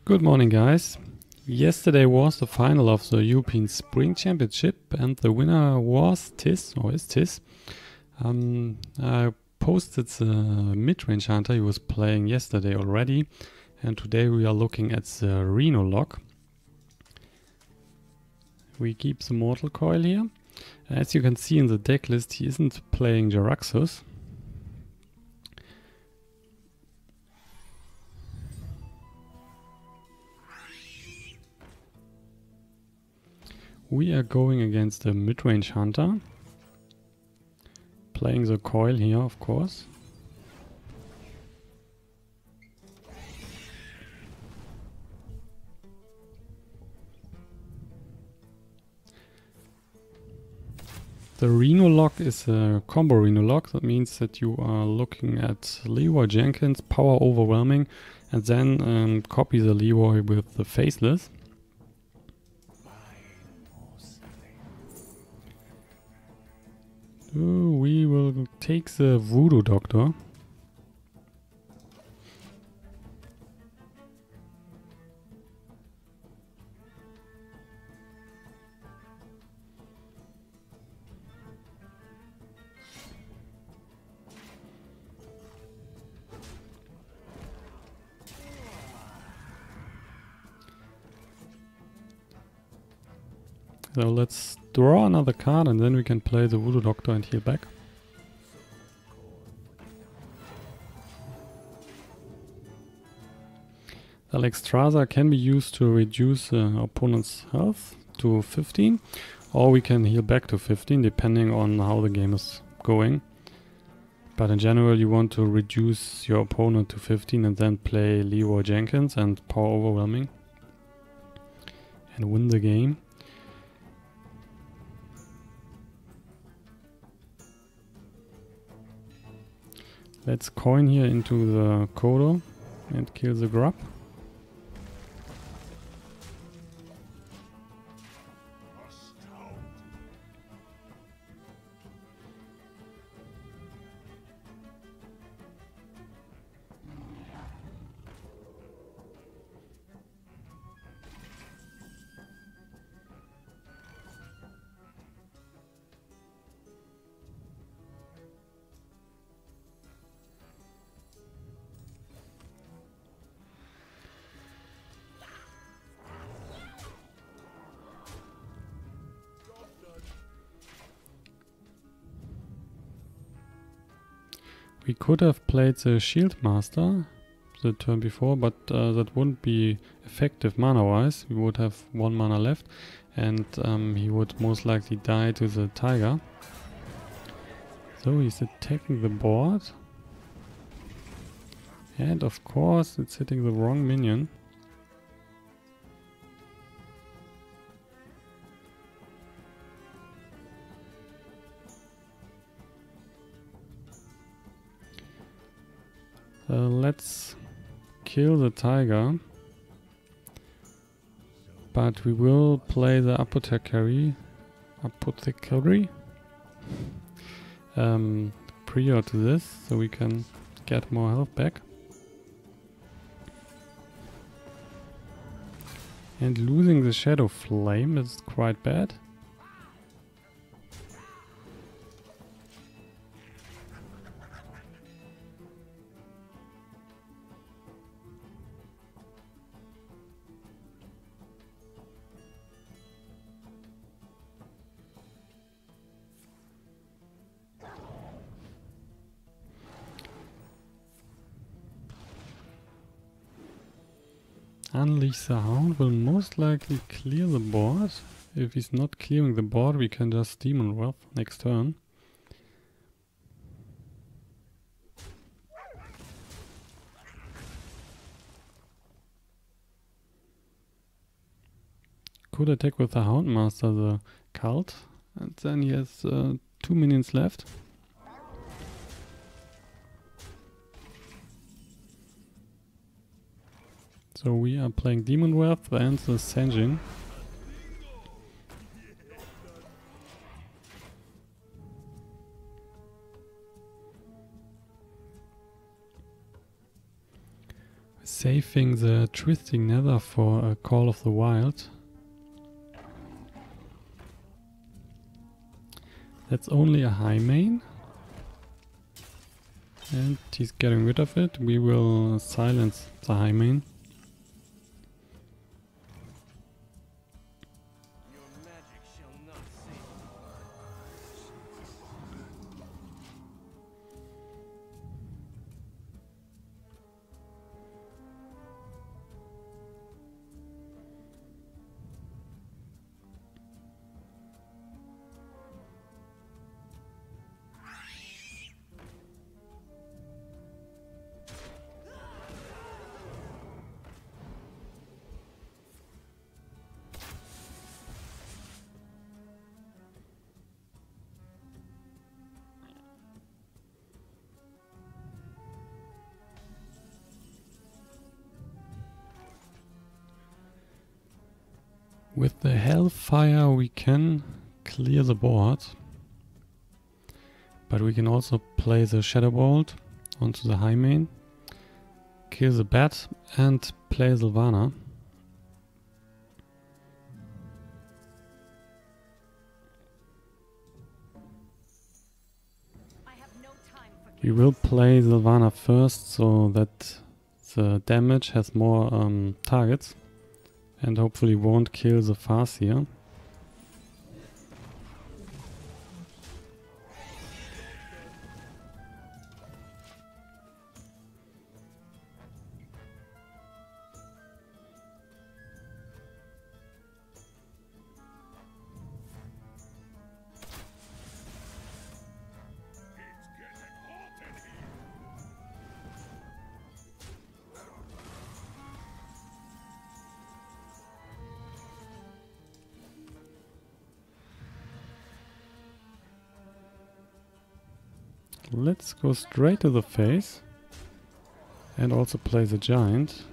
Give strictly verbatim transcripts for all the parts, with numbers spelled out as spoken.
Good morning, guys. Yesterday was the final of the European Spring Championship, and the winner was Tis, or is Tis. Um, I posted the mid-range hunter he was playing yesterday already, and today we are looking at the Reno lock. We keep the Mortal Coil here. As you can see in the deck list, he isn't playing Jaraxxus. We are going against a mid-range hunter, playing the coil here, of course. The Reno lock is a combo Reno lock. That means that you are looking at Leroy Jenkins, power overwhelming, and then um, copy the Leroy with the faceless. So we will take the Voodoo Doctor. So let's draw another card and then we can play the Voodoo Doctor and heal back. The Alexstrasza can be used to reduce uh, opponent's health to fifteen, or we can heal back to fifteen depending on how the game is going. But in general you want to reduce your opponent to fifteen and then play Leroy Jenkins and power overwhelming and win the game. Let's coin here into the Kodo and kill the grub. We could have played the Shield Master the turn before, but uh, that wouldn't be effective mana-wise. We would have one mana left, and um, he would most likely die to the Tiger. So he's attacking the board. And of course it's hitting the wrong minion. Uh, let's kill the Tiger, but we will play the apothecary, apothecary um, prior to this, so we can get more health back. And losing the Shadow Flame is quite bad. Unleash the Hound will most likely clear the board. If he's not clearing the board, we can just Demon Wrath next turn. Could attack with the Houndmaster, the cult, and then he has uh, two minions left. So we are playing Demon Wrath and the Sanjin. saving the Twisting Nether for a Call of the Wild. That's only a high main. And he's getting rid of it. We will silence the high main. With the Hellfire we can clear the board, but we can also play the Shadow Bolt onto the high main, kill the bat and play Sylvana. We will play Sylvana first so that the damage has more um, targets. And hopefully won't kill the Farseer. Let's go straight to the face and also play the giant.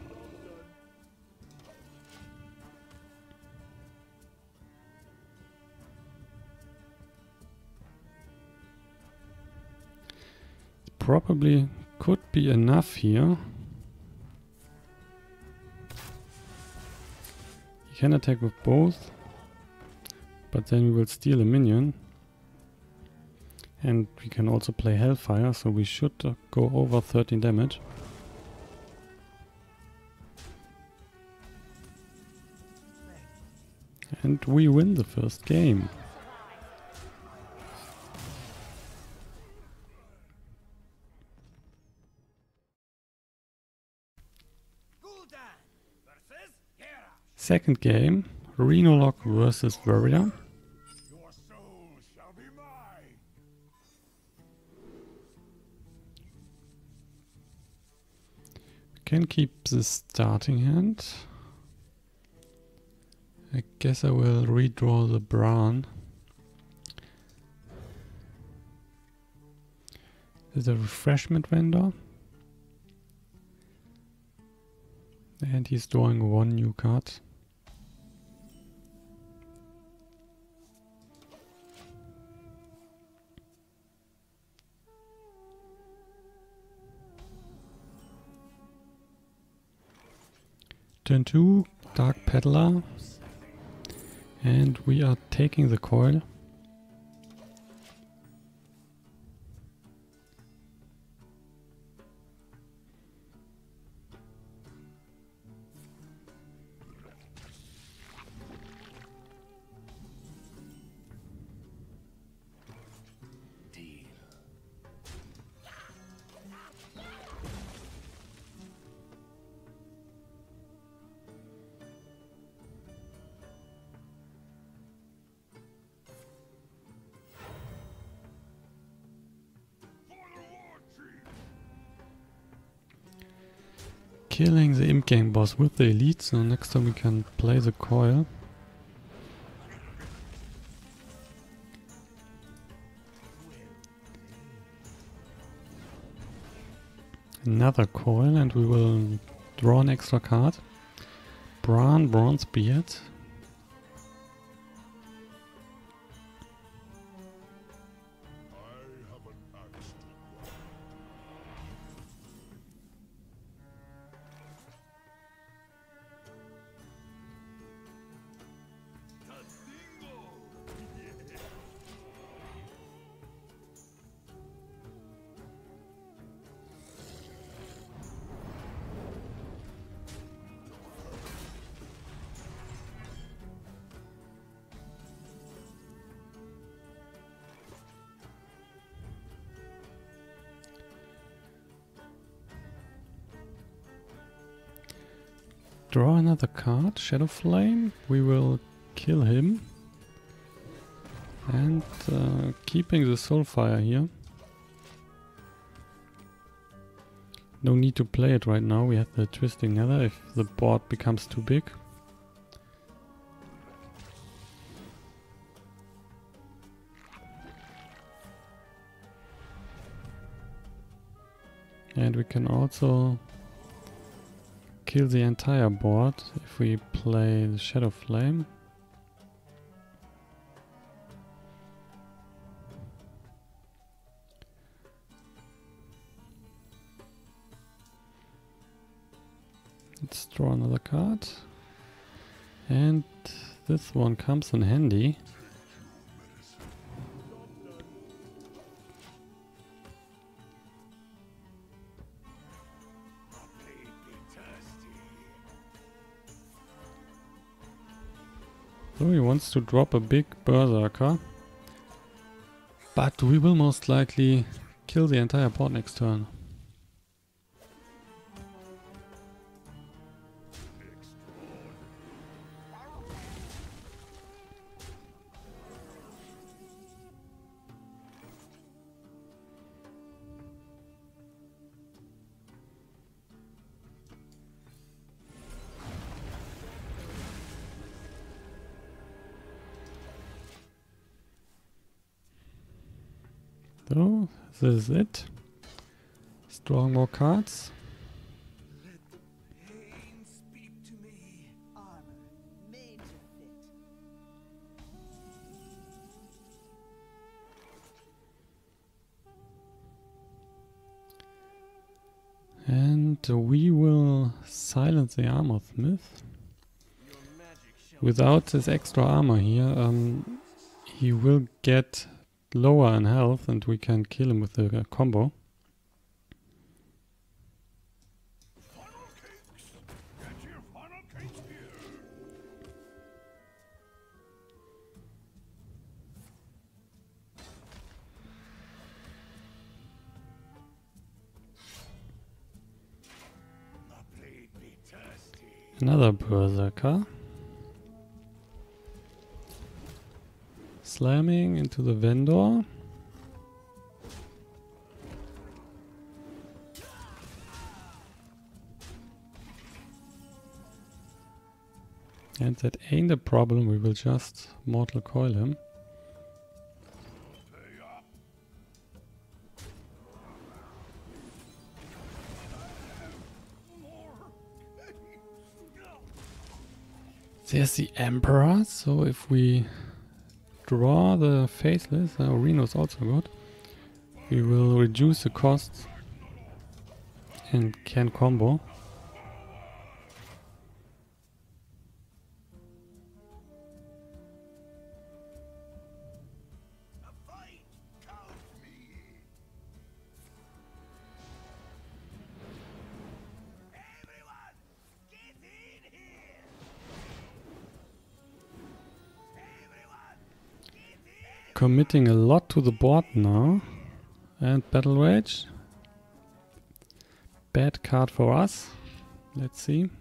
Probably could be enough here. He can attack with both, but then we will steal a minion. And we can also play Hellfire, so we should uh, go over thirteen damage. And we win the first game. Second game, Rhinolock versus Warrior. Can keep the starting hand. I guess I will redraw the Bran. There's a refreshment vendor. And he's drawing one new card. Turn two, Dark Peddler, and we are taking the coil. Killing the Imp Gang boss with the elite, so next time we can play the coil. Another coil, and we will draw an extra card. Bran Bronzebeard. Draw another card, Shadow Flame. We will kill him. And uh, keeping the Soulfire here. No need to play it right now, we have the Twisting Nether if the board becomes too big. And we can also kill the entire board if we play the Shadow Flame. Let's draw another card. And this one comes in handy. So he wants to drop a big Berserker. But we will most likely kill the entire board next turn. So, this is it. Let's draw more cards. Let the pain speak to me. Armor made to fit. And we will silence the Armor Smith. Your magic shall Without this extra armor here, um, he will get lower in health and we can kill him with a, a combo. funnel cakes. Get your funnel cakes here. The blade be thirsty. Another Berserker. Slamming into the vendor. And that ain't a problem, we will just Mortal Coil him. Pay up. More cakes. There's the Emperor, so if we draw the Faceless, uh, Reno is also good, we will reduce the costs and can combo. A fight. Count me. Everyone, get in here. Everyone, get in. Committing a lot to the board now. And Battle Rage. Bad card for us. Let's see.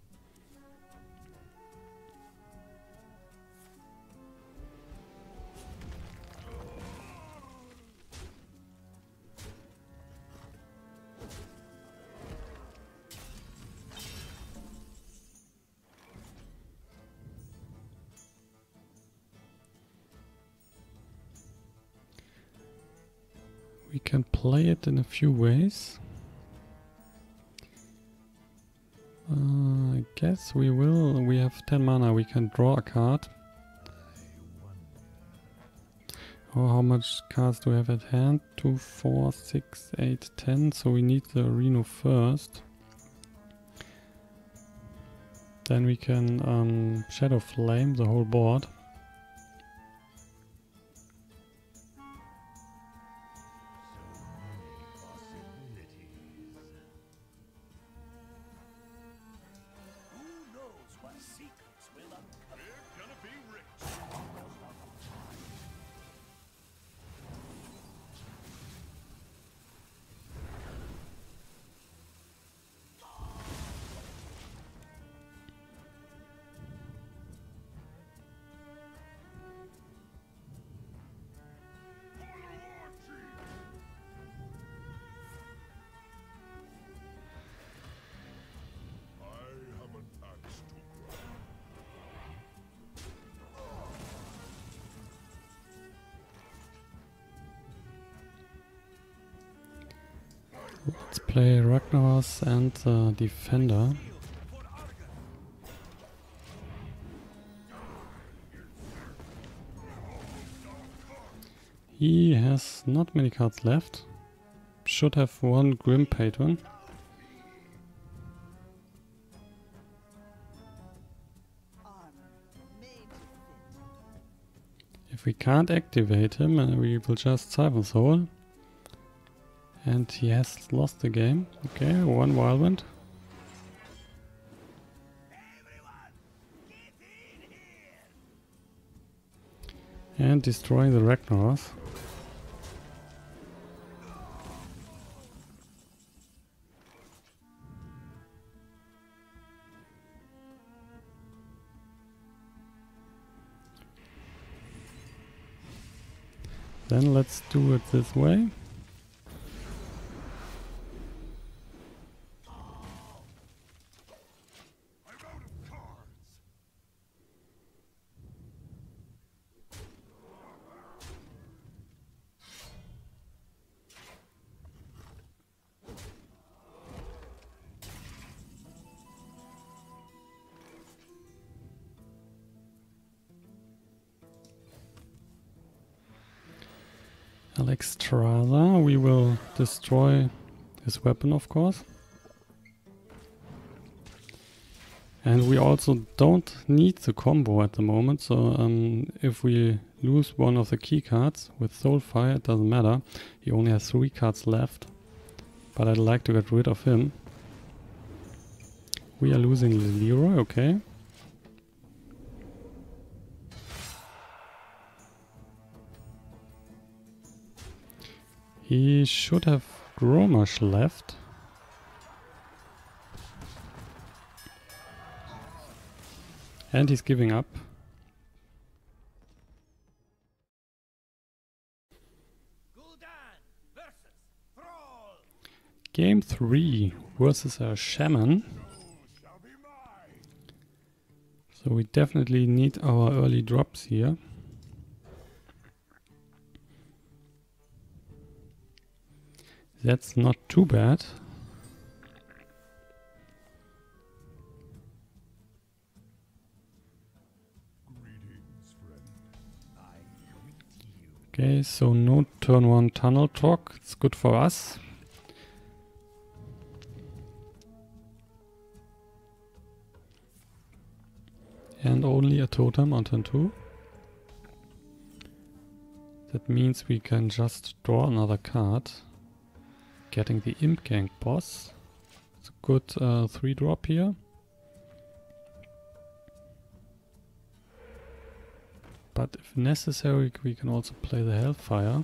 We can play it in a few ways. Uh, I guess we will. We have ten mana. We can draw a card. Oh, how much cards do we have at hand? two, four, six, eight, ten. So we need the Reno first. Then we can um, Shadow Flame the whole board. Who knows what secrets will uncover? We're gonna be rich. Let's play Ragnaros and uh, Defender. He has not many cards left. Should have one Grim Patron. Armor made to fit. If we can't activate him, uh, we will just Siphon Soul. And he has lost the game. Okay, one Whirlwind. And destroying the Ragnaros. Then let's do it this way. I'm out of cards. Alexstrasza, we will destroy his weapon, of course. And we also don't need the combo at the moment, so um, if we lose one of the key cards with Soulfire, it doesn't matter. He only has three cards left, but I'd like to get rid of him. We are losing Leroy, okay. He should have Grommash left. And he's giving up. Gul'dan versus Thrall. Game three versus a Shaman. Shall be mine. So we definitely need our early drops here. That's not too bad. Greetings, friend. I greet you. Okay, so no turn one tunnel talk. It's good for us. And only a totem on turn two. That means we can just draw another card. Getting the Imp Gang boss. It's a good uh, three drop here. But if necessary, we can also play the Hellfire.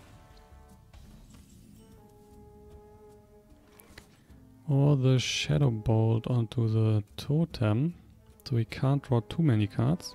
Or the Shadow Bolt onto the totem. So we can't draw too many cards.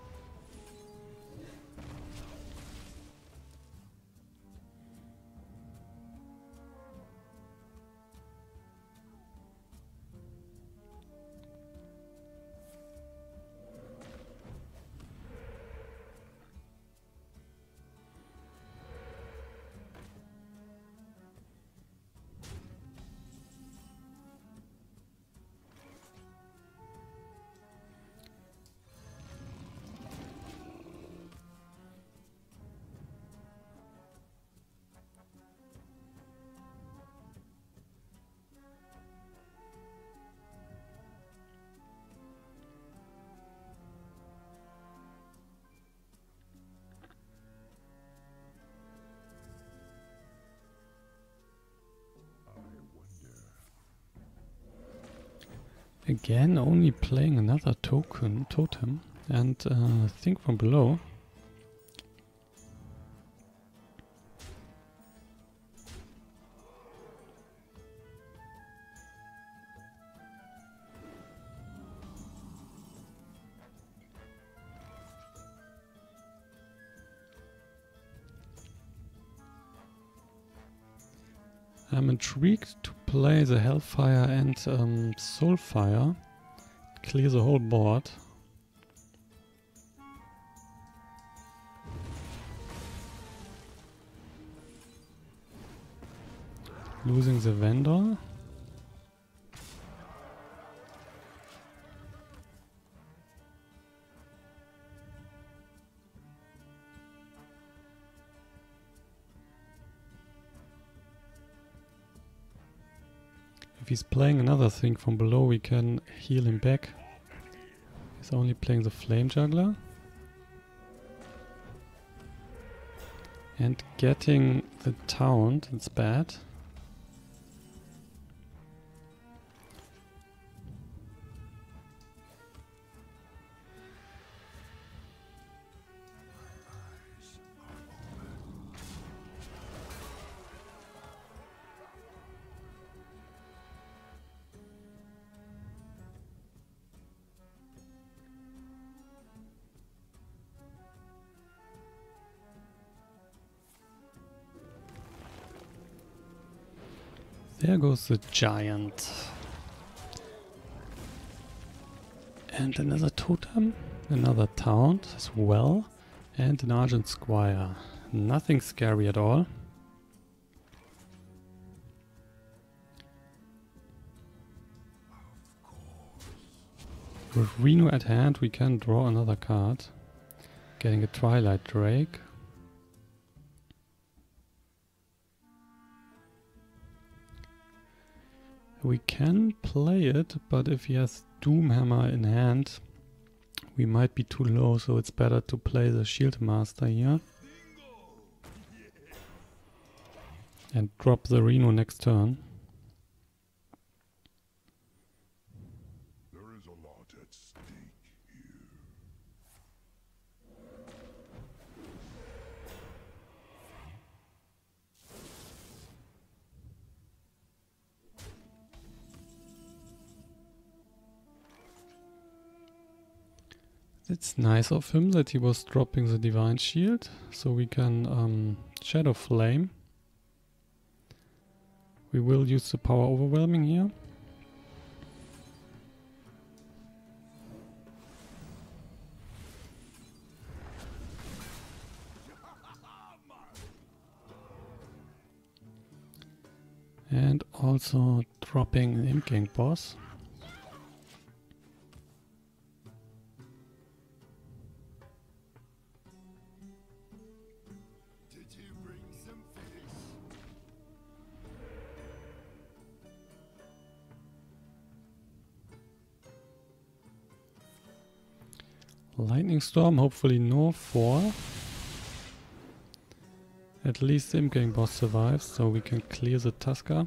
Again, only playing another token, totem, and uh, think from below. I'm intrigued to play the Hellfire and um, Soulfire. Clear the whole board. Losing the Vendor. he's playing another thing from below, we can heal him back. He's only playing the Flame Juggler. And getting the Taunt, it's bad. There goes the giant. And another totem, another taunt as well, and an Argent Squire. Nothing scary at all. With Reno at hand we can draw another card. Getting a Twilight Drake. We can play it, but if he has Doomhammer in hand, we might be too low, so it's better to play the Shield Master here. And drop the Reno next turn. There is a lot at stake here. It's nice of him that he was dropping the Divine Shield, so we can um, Shadow Flame. We will use the Power Overwhelming here. And also dropping an Imp Gang boss. Lightning Storm, hopefully no four. At least the Imp Gang boss survives, so we can clear the Tusker.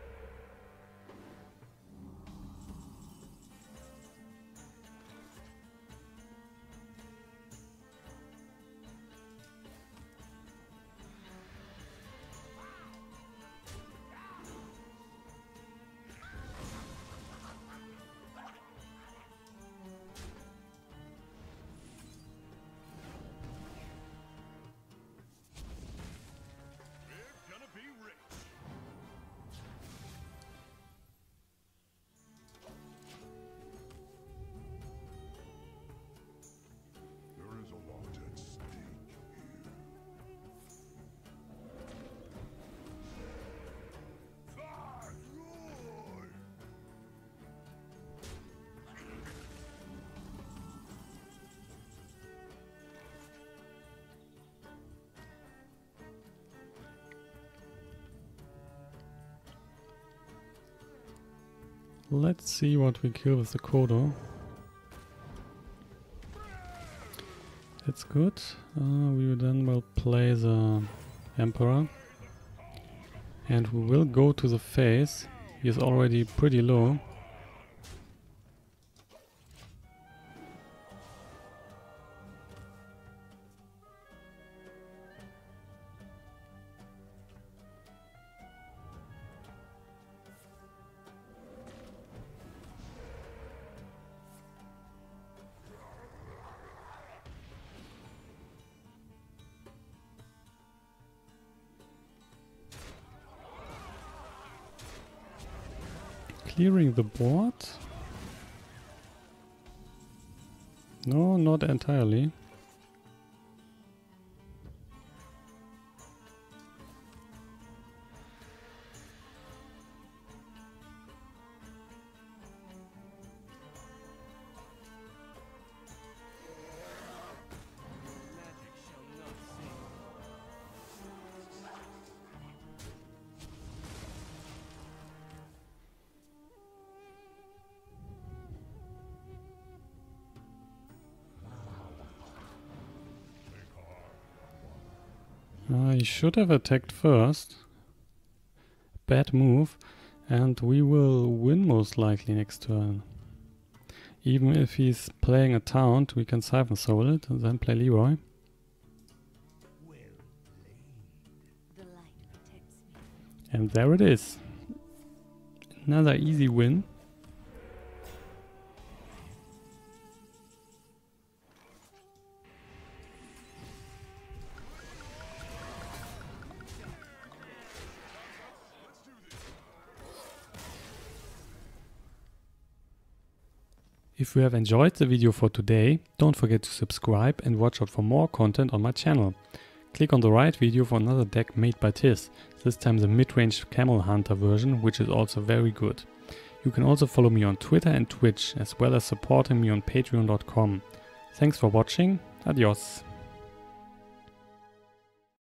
Let's see what we kill with the Kodo. That's good. Uh, we then will play the Emperor. And we will go to the face. He is already pretty low. Clearing the board? No, not entirely. Uh, he should have attacked first. Bad move. And we will win most likely next turn. Even if he's playing a Taunt, we can Siphon Soul it and then play Leroy. The light protects me. And there it is. Another easy win. If you have enjoyed the video for today, don't forget to subscribe and watch out for more content on my channel. Click on the right video for another deck made by Tiz, this time the mid-range Camel Hunter version, which is also very good. You can also follow me on Twitter and Twitch, as well as supporting me on patreon dot com. Thanks for watching, adios.